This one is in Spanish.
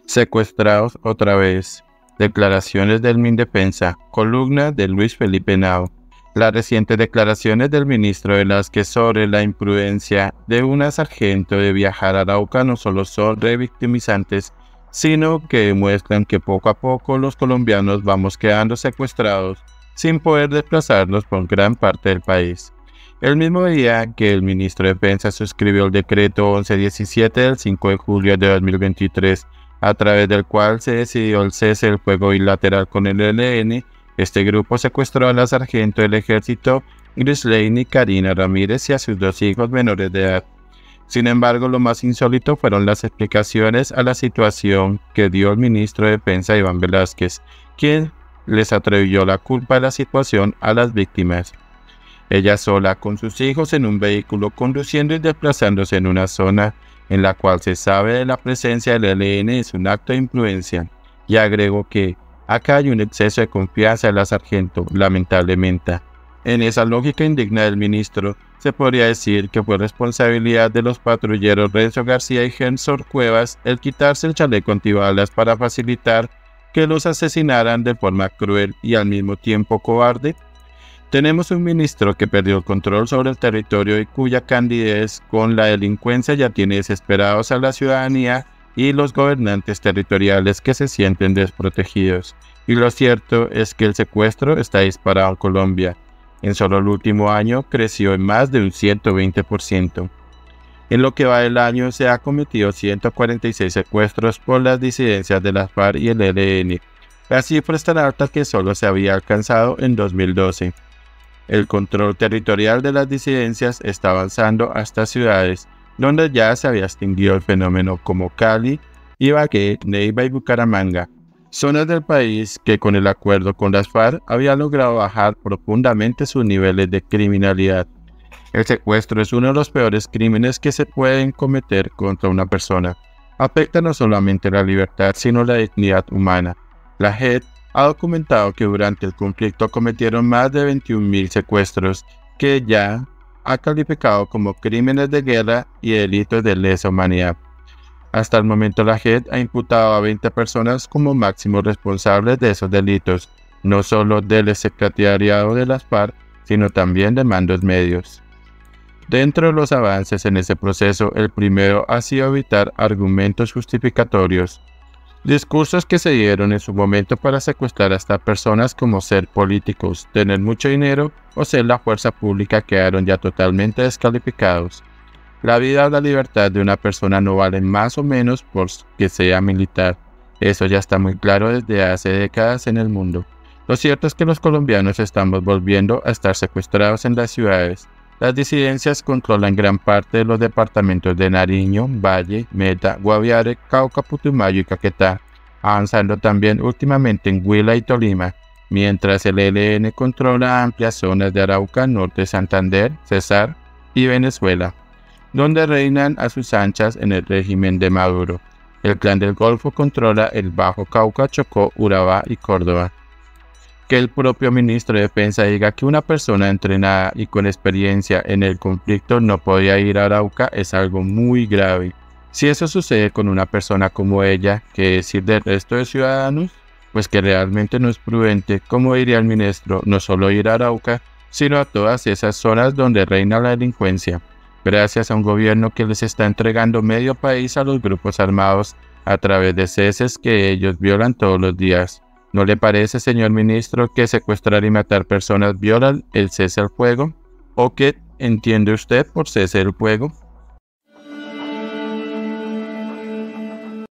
Secuestrados otra vez. Declaraciones del Mindefensa. Columna de Luis Felipe Henao. Las recientes declaraciones del ministro Velázquez sobre la imprudencia de una sargento de viajar a Arauca no solo son revictimizantes, sino que demuestran que poco a poco los colombianos vamos quedando secuestrados sin poder desplazarnos por gran parte del país. El mismo día que el ministro de Defensa suscribió el decreto 1117 del 5 de julio de 2023, a través del cual se decidió el cese del fuego bilateral con el ELN, este grupo secuestró a la sargento del ejército Grisleini Karina Ramírez y a sus dos hijos menores de edad. Sin embargo, lo más insólito fueron las explicaciones a la situación que dio el ministro de Defensa Iván Velázquez, quien les atribuyó la culpa de la situación a las víctimas. Ella sola con sus hijos en un vehículo conduciendo y desplazándose en una zona en la cual se sabe de la presencia del ELN es un acto de imprudencia, y agregó que acá hay un exceso de confianza de la sargento, lamentablemente. En esa lógica indigna del ministro, se podría decir que fue responsabilidad de los patrulleros Renzo García y Gensor Cuevas el quitarse el chaleco antibalas para facilitar que los asesinaran de forma cruel y al mismo tiempo cobarde. Tenemos un ministro que perdió el control sobre el territorio y cuya candidez con la delincuencia ya tiene desesperados a la ciudadanía y los gobernantes territoriales que se sienten desprotegidos. Y lo cierto es que el secuestro está disparado en Colombia. En solo el último año creció en más de un 120%. En lo que va del año se ha cometido 146 secuestros por las disidencias de las FARC y el ELN. La cifra es tan alta que solo se había alcanzado en 2012. El control territorial de las disidencias está avanzando hasta ciudades donde ya se había extinguido el fenómeno como Cali, Ibagué, Neiva y Bucaramanga, zonas del país que con el acuerdo con las FARC habían logrado bajar profundamente sus niveles de criminalidad. El secuestro es uno de los peores crímenes que se pueden cometer contra una persona. Afecta no solamente la libertad, sino la dignidad humana. La JEP ha documentado que durante el conflicto cometieron más de 21.000 secuestros, que ya ha calificado como crímenes de guerra y delitos de lesa humanidad. Hasta el momento la JEP ha imputado a 20 personas como máximos responsables de esos delitos, no solo del secretariado de las FARC, sino también de mandos medios. Dentro de los avances en ese proceso, el primero ha sido evitar argumentos justificatorios. Discursos que se dieron en su momento para secuestrar hasta personas como ser políticos, tener mucho dinero o ser la fuerza pública quedaron ya totalmente descalificados. La vida o la libertad de una persona no valen más o menos porque sea militar. Eso ya está muy claro desde hace décadas en el mundo. Lo cierto es que los colombianos estamos volviendo a estar secuestrados en las ciudades. Las disidencias controlan gran parte de los departamentos de Nariño, Valle, Meta, Guaviare, Cauca, Putumayo y Caquetá, avanzando también últimamente en Huila y Tolima, mientras el ELN controla amplias zonas de Arauca, Norte, Santander, Cesar y Venezuela, donde reinan a sus anchas en el régimen de Maduro. El Clan del Golfo controla el Bajo Cauca, Chocó, Urabá y Córdoba. Que el propio ministro de Defensa diga que una persona entrenada y con experiencia en el conflicto no podía ir a Arauca es algo muy grave. Si eso sucede con una persona como ella, ¿qué decir del resto de ciudadanos? Pues que realmente no es prudente, como diría el ministro, no solo ir a Arauca, sino a todas esas zonas donde reina la delincuencia, gracias a un gobierno que les está entregando medio país a los grupos armados a través de ceses que ellos violan todos los días. ¿No le parece, señor ministro, que secuestrar y matar personas violan el cese al fuego? ¿O qué entiende usted por cese al fuego?